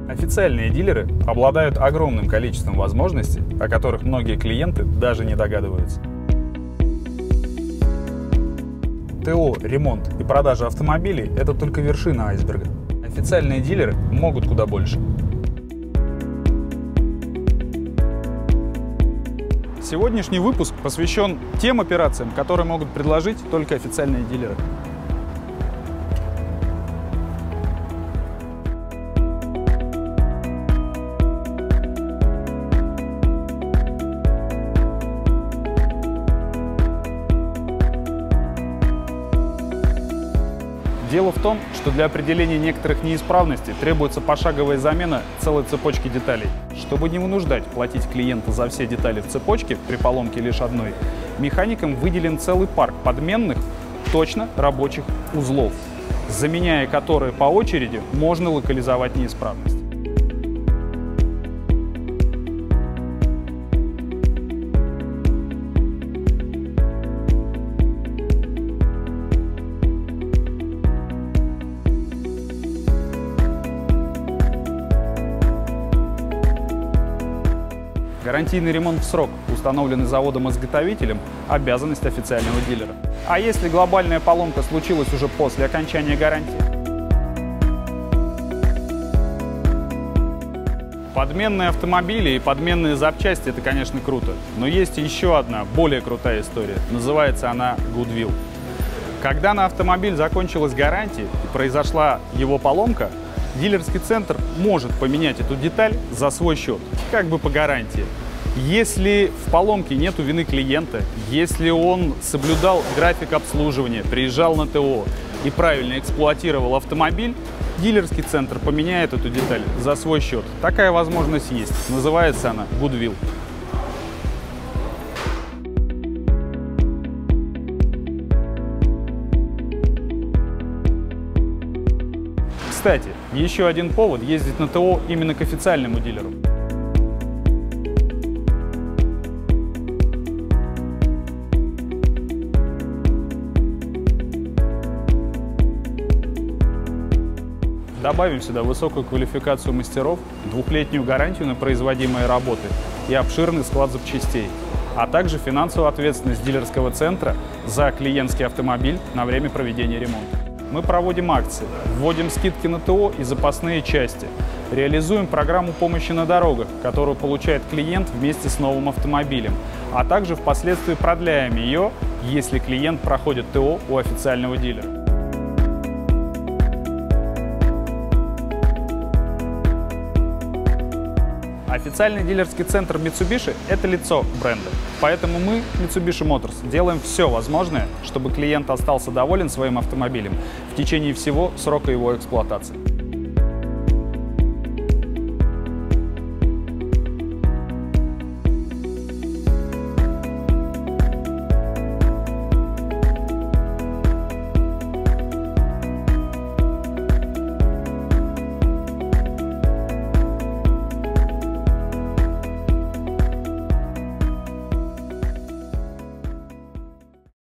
Официальные дилеры обладают огромным количеством возможностей, о которых многие клиенты даже не догадываются. ТО, ремонт и продажа автомобилей – это только вершина айсберга. Официальные дилеры могут куда больше. Сегодняшний выпуск посвящен тем операциям, которые могут предложить только официальные дилеры. Дело в том, что для определения некоторых неисправностей требуется пошаговая замена целой цепочки деталей. Чтобы не вынуждать платить клиента за все детали в цепочке при поломке лишь одной, механикам выделен целый парк подменных, точно рабочих узлов, заменяя которые по очереди можно локализовать неисправность. Гарантийный ремонт в срок, установленный заводом-изготовителем, обязанность официального дилера. А если глобальная поломка случилась уже после окончания гарантии? Подменные автомобили и подменные запчасти – это, конечно, круто. Но есть еще одна, более крутая история. Называется она Goodwill. Когда на автомобиль закончилась гарантия и произошла его поломка, дилерский центр может поменять эту деталь за свой счет, как бы по гарантии. Если в поломке нету вины клиента, если он соблюдал график обслуживания, приезжал на ТО и правильно эксплуатировал автомобиль, дилерский центр поменяет эту деталь за свой счет. Такая возможность есть. Называется она Goodwill. Кстати, еще один повод ездить на ТО именно к официальному дилеру. Добавим сюда высокую квалификацию мастеров, двухлетнюю гарантию на производимые работы и обширный склад запчастей, а также финансовую ответственность дилерского центра за клиентский автомобиль на время проведения ремонта. Мы проводим акции, вводим скидки на ТО и запасные части, реализуем программу помощи на дорогах, которую получает клиент вместе с новым автомобилем, а также впоследствии продляем ее, если клиент проходит ТО у официального дилера. Официальный дилерский центр Mitsubishi – это лицо бренда. Поэтому мы, Mitsubishi Motors, делаем все возможное, чтобы клиент остался доволен своим автомобилем в течение всего срока его эксплуатации.